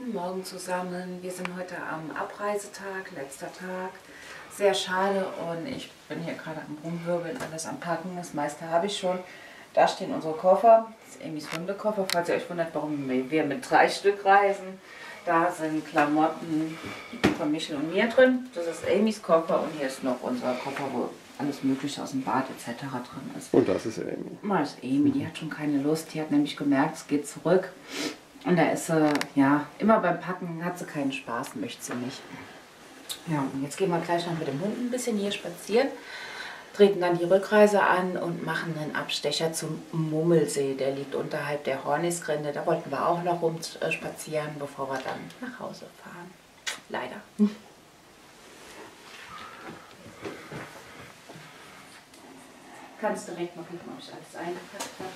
Guten Morgen zusammen. Wir sind heute am Abreisetag, letzter Tag. Sehr schade und ich bin hier gerade am Rumwirbeln, alles am Packen. Das meiste habe ich schon. Da stehen unsere Koffer. Das ist Amy's Hundekoffer, falls ihr euch wundert, warum wir mit 3 Stück reisen. Da sind Klamotten von Michel und mir drin. Das ist Amy's Koffer und hier ist noch unser Koffer, wo alles Mögliche aus dem Bad etc. drin ist. Und das ist Amy. Das ist Amy, die hat schon keine Lust. Die hat nämlich gemerkt, es geht zurück. Und da ist sie, ja, immer beim Packen hat sie keinen Spaß, möchte sie nicht. Ja, und jetzt gehen wir gleich noch mit dem Hund ein bisschen hier spazieren, treten dann die Rückreise an und machen einen Abstecher zum Mummelsee. Der liegt unterhalb der Hornisgrinde. Da wollten wir auch noch rumspazieren, bevor wir dann nach Hause fahren. Leider. Kannst direkt mal gucken, ob ich alles eingepackt habe.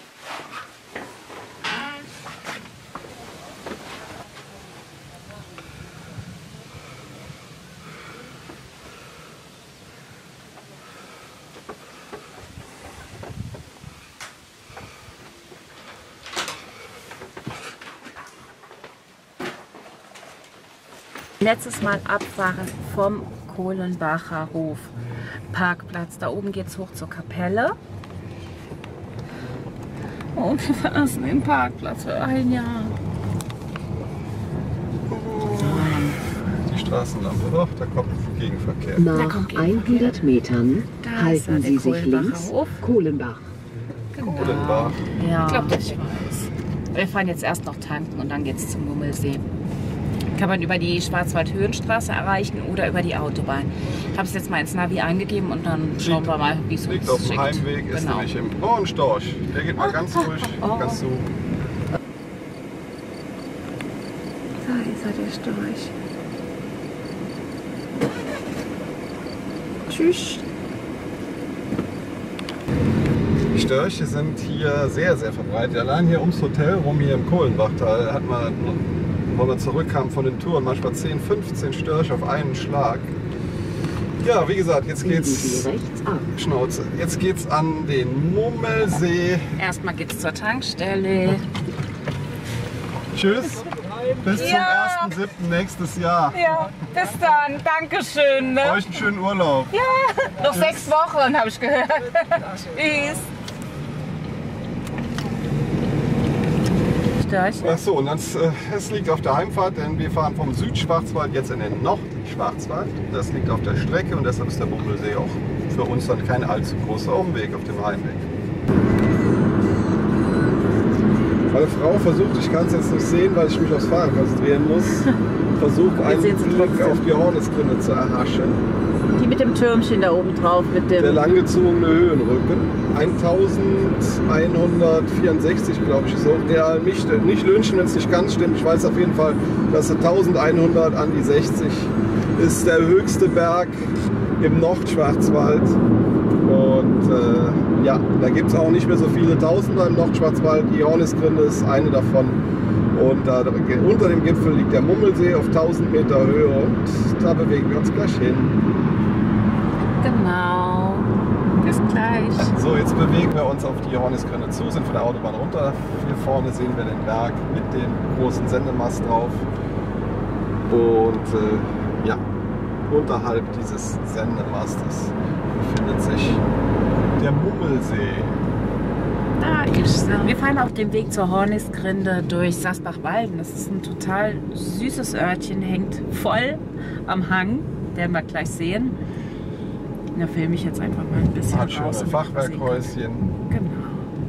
Letztes Mal abfahren vom Kohlenbacher Hof Parkplatz. Da oben geht es hoch zur Kapelle. Und wir verlassen den Parkplatz für ein Jahr. Die Straßenlampe, doch, da kommt Gegenverkehr. Nach 100 Metern Da halten Sie sich Kohlenbacher links. Hof. Kohlenbach. Genau. Kohlenbach. Ja, ich glaube, ich weiß. Wir fahren jetzt erst noch tanken und dann geht es zum Mummelsee. Kann man über die Schwarzwald-Höhenstraße erreichen oder über die Autobahn. Ich habe es jetzt mal ins Navi eingegeben und dann schauen wir mal, wie es uns Liegt auf dem schickt. Heimweg, ist Genau. nämlich im Storch. Der geht mal ganz ruhig, ganz zu. Da ist er, der Storch. Tschüss. Die Störche sind hier sehr, sehr verbreitet. Allein hier ums Hotel rum, hier im Kohlenbachtal, hat man, wenn man zurückkam von den Touren, manchmal 10, 15 Störche auf einen Schlag. Ja, wie gesagt, jetzt Biegen Sie geht's, rechts ab. Schnauze, jetzt geht's an den Mummelsee. Erstmal geht es zur Tankstelle. Tschüss, bis zum 1.7. nächstes Jahr. Ja, bis dann. Dankeschön. Ne? Euch einen schönen Urlaub. Noch 6 Wochen, habe ich gehört. Tschüss. Storch. Ach so, und es liegt auf der Heimfahrt, denn wir fahren vom Südschwarzwald jetzt in den Nordschwarzwald. Das liegt auf der Strecke und deshalb ist der Mummelsee auch für uns dann kein allzu großer Umweg auf dem Heimweg. Meine Frau versucht, ich kann es jetzt nicht sehen, weil ich mich aufs Fahren konzentrieren muss, versucht einen sehen Sie Blick trotzdem. auf die Hornisgrinde zu erhaschen. Die mit dem Türmchen da oben drauf, mit dem... Der langgezogene Höhenrücken. 1164, glaube ich, ist hoch. Ja, nicht lünchen, wenn es nicht ganz stimmt. Ich weiß auf jeden Fall, dass 1100 an die 60 ist der höchste Berg im Nordschwarzwald. Und ja, da gibt es auch nicht mehr so viele Tausender im Nordschwarzwald. Die Hornisgrinde ist eine davon. Und da unter dem Gipfel liegt der Mummelsee auf 1000 Meter Höhe. Und da bewegen wir uns gleich hin. Genau. Bis gleich. So, jetzt bewegen wir uns auf die Hornisgrinde zu, sind von der Autobahn runter. Hier vorne sehen wir den Berg mit dem großen Sendemast drauf. Und ja, unterhalb dieses Sendemastes befindet sich der Mummelsee. Da ist er. Wir fahren auf dem Weg zur Hornisgrinde durch Sasbach-Walden. Das ist ein total süßes Örtchen, hängt voll am Hang. Werden wir gleich sehen. Da filme ich jetzt einfach mal ein bisschen Hat schöne raus. Fachwerkhäuschen. Genau.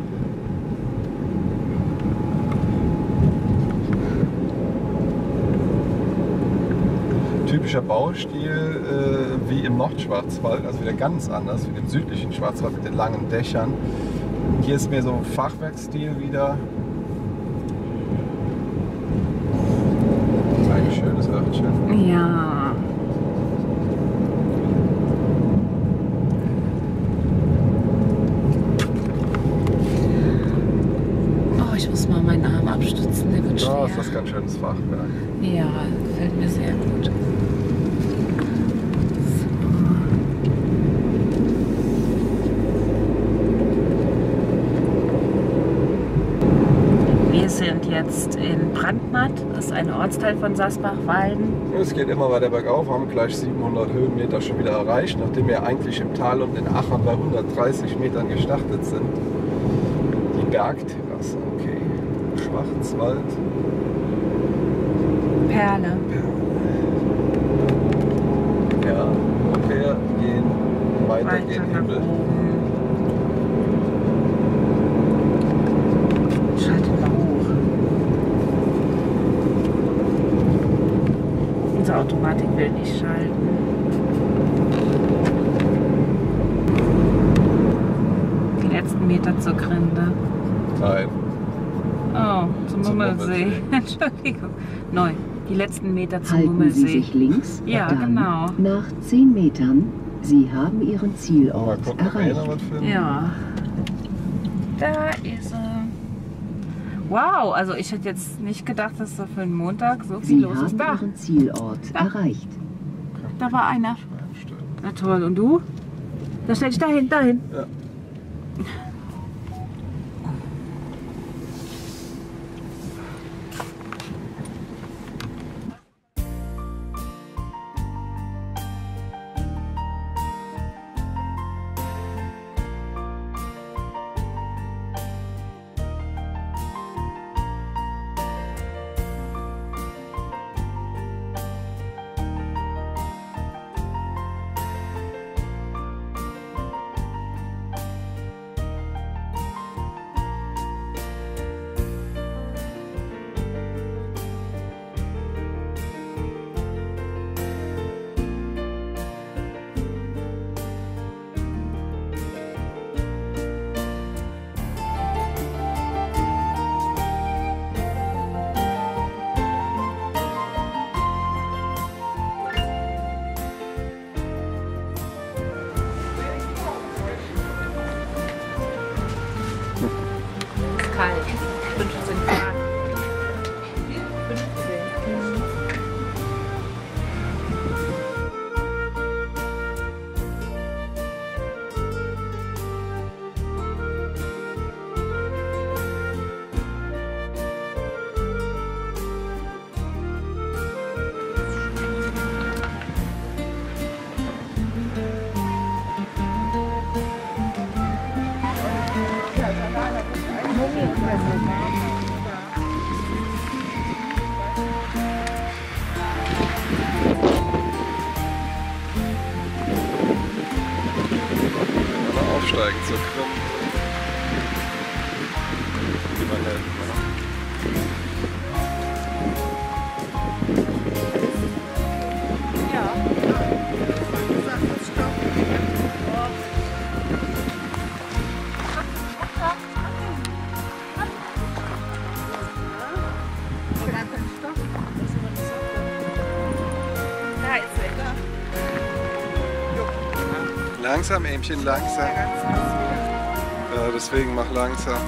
Typischer Baustil wie im Nordschwarzwald, also wieder ganz anders wie im südlichen Schwarzwald mit den langen Dächern. Hier ist mehr so Fachwerkstil wieder. Ein schönes Örtchen. Ja. Oh, ich muss mal meinen Arm abstützen, der wird schwer. Da ist das ganz schönes Fachwerk. Ja, gefällt mir sehr gut. sind jetzt in Brandmatt, das ist ein Ortsteil von Sasbach-Walden. Es geht immer weiter bergauf, haben gleich 700 Höhenmeter schon wieder erreicht, nachdem wir eigentlich im Tal und in Achern bei 130 Metern gestartet sind. Die Bergterrasse, okay. Schwarzwald. Perle. Ja, und wir gehen weiter gen nach Himmel. oben. Schalte mal hoch. Unsere Automatik will nicht schalten. Die letzten Meter zur Grinde. Nein. Oh, zum Zum Mummelsee. Mummelsee. Entschuldigung. Neu. Die letzten Meter zum Halten Sie Mummelsee. sich links, Ja, dann genau. nach 10 Metern. Sie haben Ihren Mal Zielort gucken, ob wir hier noch erreicht. was finden. Ja. Da ist er. Wow, also ich hätte jetzt nicht gedacht, dass da für einen Montag so viel Sie los ist. haben Da, Ihren Zielort Da. erreicht. da war einer. Stimmt. Na toll, und du? Da stell dich dahin, dahin. Ja. Ist kalt. 15 Grad. 15. Mal aufsteigen zur Krim. Wie man hält. Da ist er. Langsam, Ähmchen, langsam. Ja, deswegen mach langsam.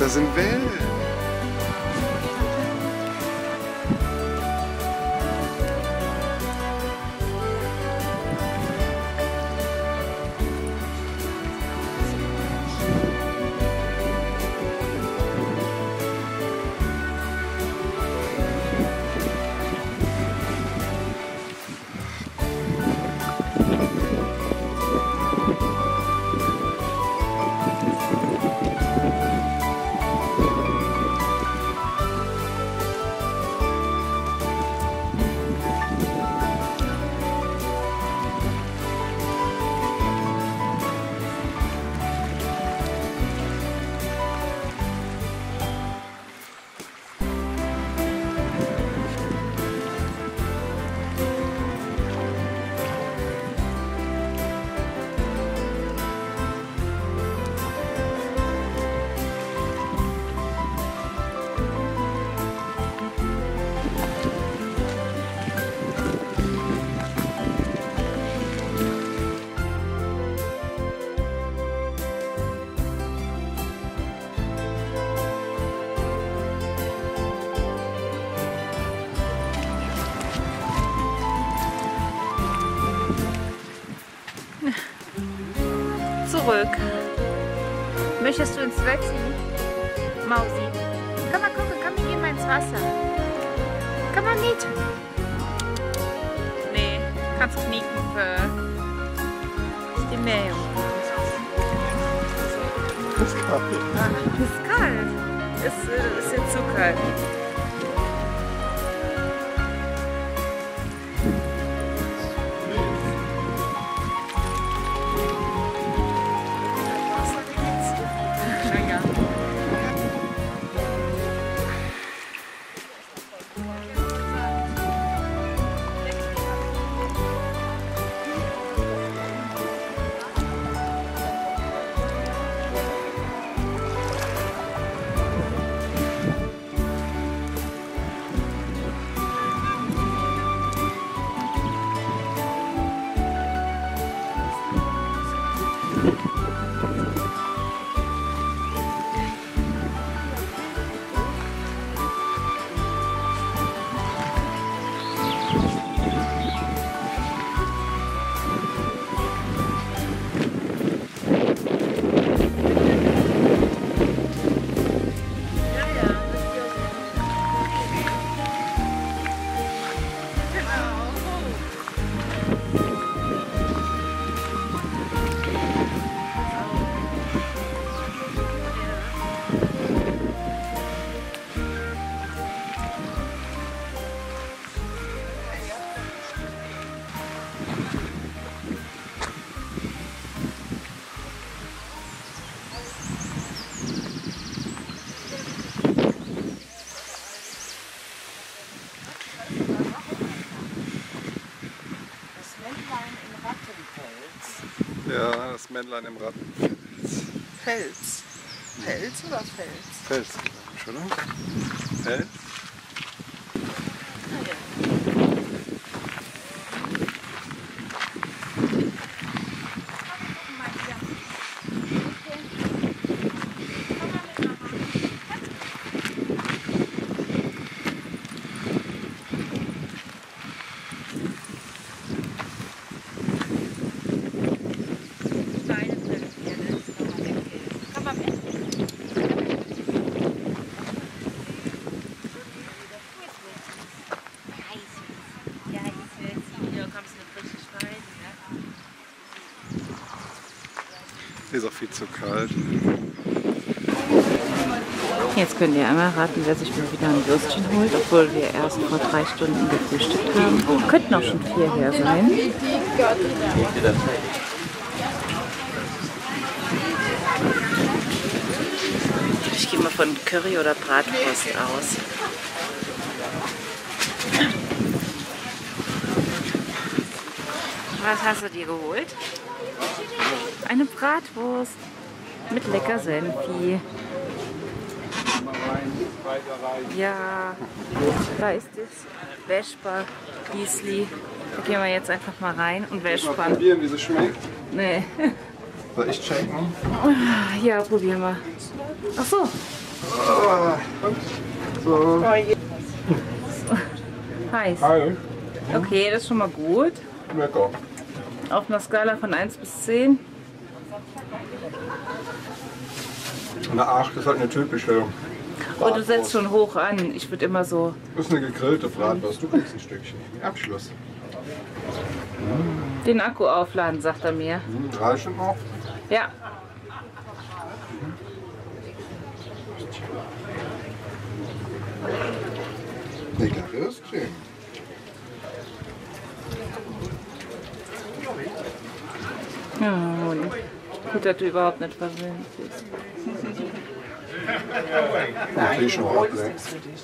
Das sind Wellen. Zurück. Möchtest du ins Wötzi? Mausi. Komm mal gucken, komm, wir gehen mal ins Wasser. Komm mal mit. Nee, kannst knieken für die Meerjungfrau. Das ist kalt. Es ist kalt. Es ist jetzt zu kalt. Ja, das Männlein im Rattenfels. Fels. Fels oder Fels? Fels, oder? Fels? Ist auch viel zu kalt. Jetzt könnt ihr einmal raten, wer sich mal wieder ein Würstchen holt, obwohl wir erst vor 3 Stunden gefrühstückt haben. Könnten auch schon 4 her sein. Ich gehe mal von Curry oder Bratwurst aus. Was hast du dir geholt? Eine Bratwurst mit lecker Senfi. Ja, da ist es. Vespa, Giesli. Da gehen wir jetzt einfach mal rein und Mal probieren, wie sie schmeckt. Nee. Soll ich checken? Ja, probieren wir. Ach so, So. Heiß. Hi. Okay, das ist schon mal gut. Lecker. Auf einer Skala von 1 bis 10. Eine 8 ist halt eine typische. Oh, du setzt schon hoch an. Ich würde immer so. Das ist eine gegrillte Bratwurst. Du kriegst ein Stückchen. Abschluss. Den Akku aufladen, sagt er mir. 3 schon noch. Ja. Lecker Würstchen. Oh, gut, dass du überhaupt nicht verwöhnt bist. Natürlich schon auch lecker.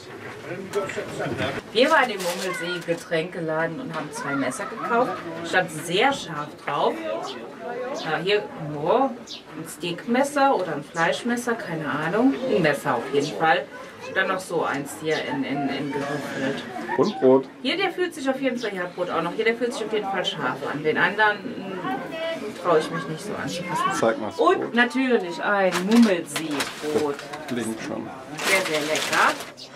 Wir waren im Mummelsee Getränkeladen und haben 2 Messer gekauft. Stand sehr scharf drauf. Ja, hier ein Steakmesser oder ein Fleischmesser, keine Ahnung. Ein Messer auf jeden Fall. Dann noch so eins hier in gewürfelt. Und Brot. Hier, der fühlt sich auf jeden Fall, ja Brot auch noch, hier, der fühlt sich auf jeden Fall scharf an. Den anderen traue ich mich nicht so anzufassen. Zeig mal das Und Brot. natürlich ein Mummelseebrot. Klingt schon. Sehr, sehr lecker.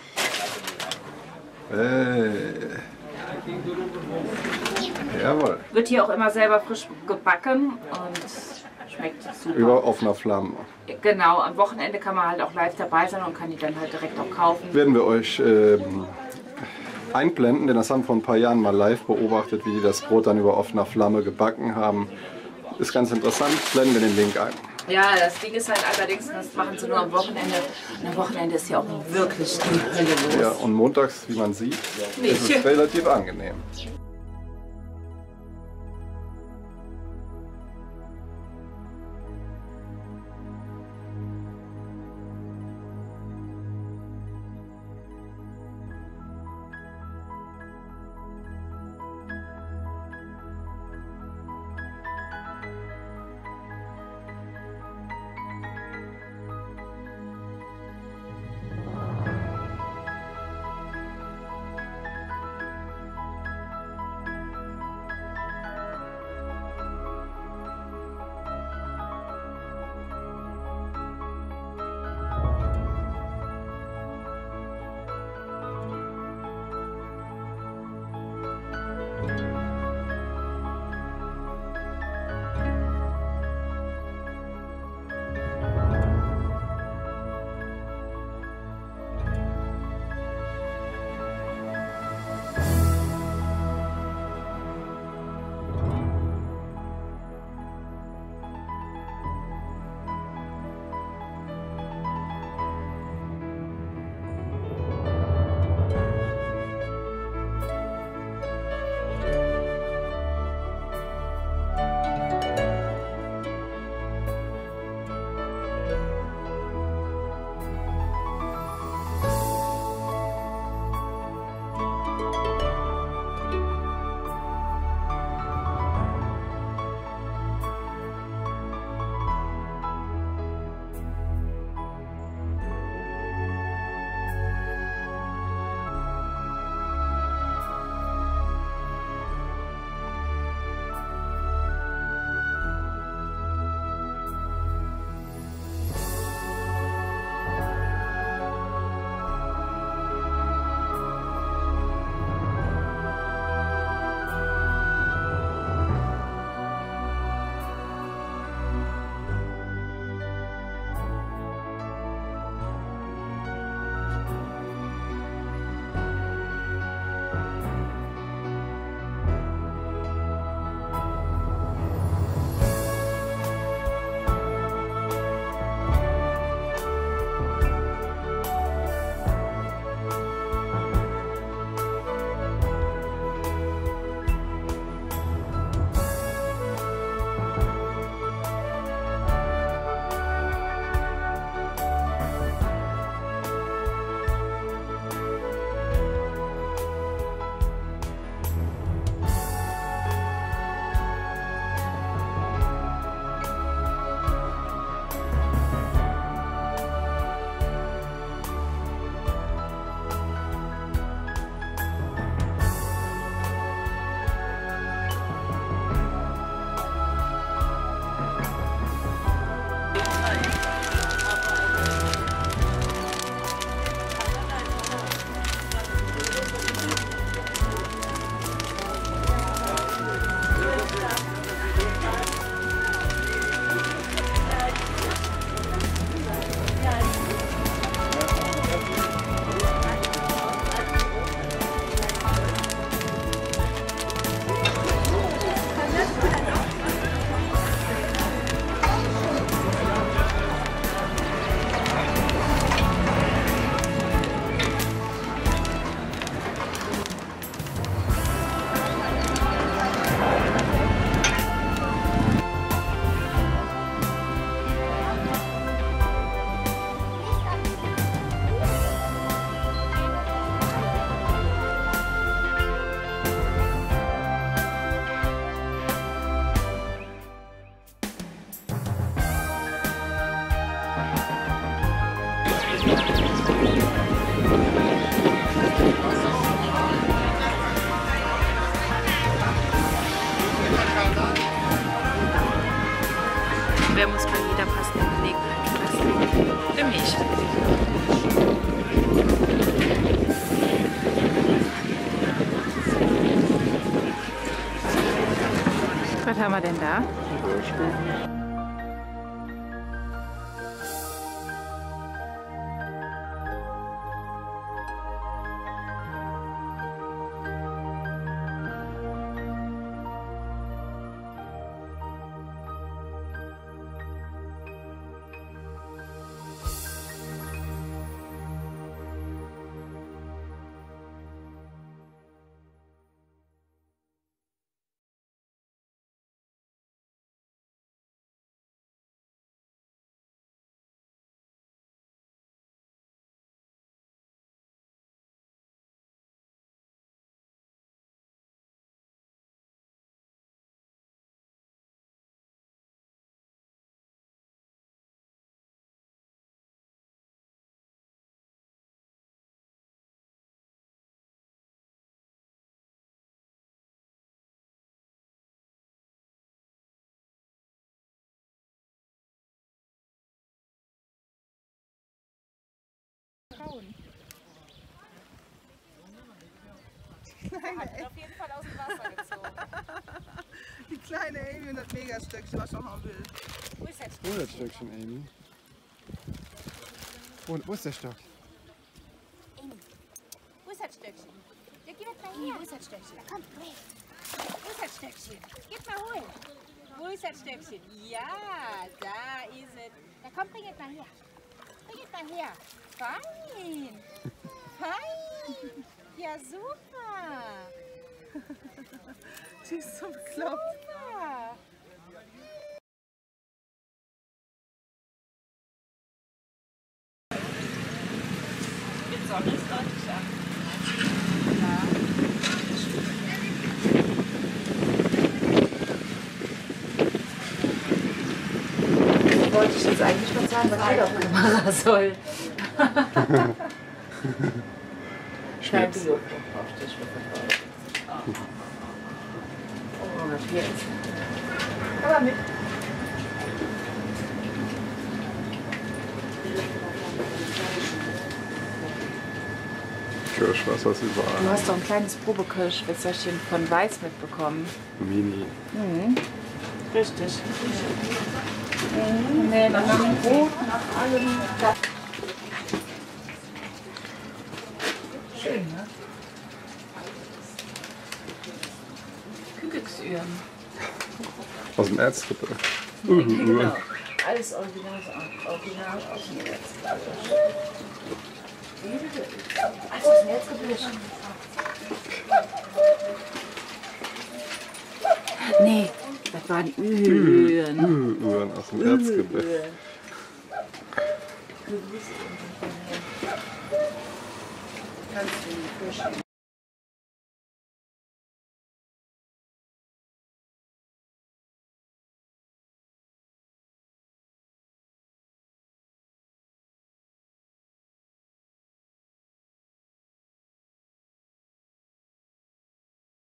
Jawohl. Wird hier auch immer selber frisch gebacken und schmeckt super. Über offener Flamme. Genau, am Wochenende kann man halt auch live dabei sein und kann die dann halt direkt auch kaufen. Werden wir euch einblenden, denn das haben wir vor ein paar Jahren mal live beobachtet, wie die das Brot dann über offener Flamme gebacken haben. Ist ganz interessant, blenden wir den Link ein. Ja, das Ding ist halt allerdings, das machen sie nur am Wochenende. Und am Wochenende ist ja auch wirklich die Hölle los. Ja, und montags, wie man sieht, Nicht. ist es relativ angenehm. wer muss bei jeder passenden Gelegenheit passen? Für mich. Was haben wir denn da? Er hat ihn auf jeden Fall aus dem Wasser gezogen. Die kleine Amy und das Megastöckchen, was schon haben will. Wo ist das Stöckchen, Amy? Wo ist der Stock? Amy, wo ist das Stöckchen? Ja, gib das mal her. Wo ist das Stöckchen? Da komm, weg. Wo ist das Stöckchen? Gib mal holen. Wo ist das Stöckchen? Ja, da ist es. Da komm, bring es mal her. Bring es mal her. Fein. Fein. Ja, super. Die ist so bekloppt. Super. Die Sonne ist deutlich an. Wollte ich jetzt eigentlich mal sagen, was hier auf der Kamera soll. Kein Bio auf Tisch mit. Oh, das hier ist. Aber mit. Kirschwasser ist überall. Du hast doch ein kleines Probekirschwässerchen von Weiß mitbekommen. Mini. Mhm. Richtig. Nee, nach dem Brot, nach allem. Schön, ne? Kügelxüren. Aus dem Erzgebirge. Genau. Alles original aus dem Erzgebirge. Alles aus dem Erzgebirge. Nee, das waren Ühren. Ühren aus dem Erzgebirge. Kannst du nicht verstehen.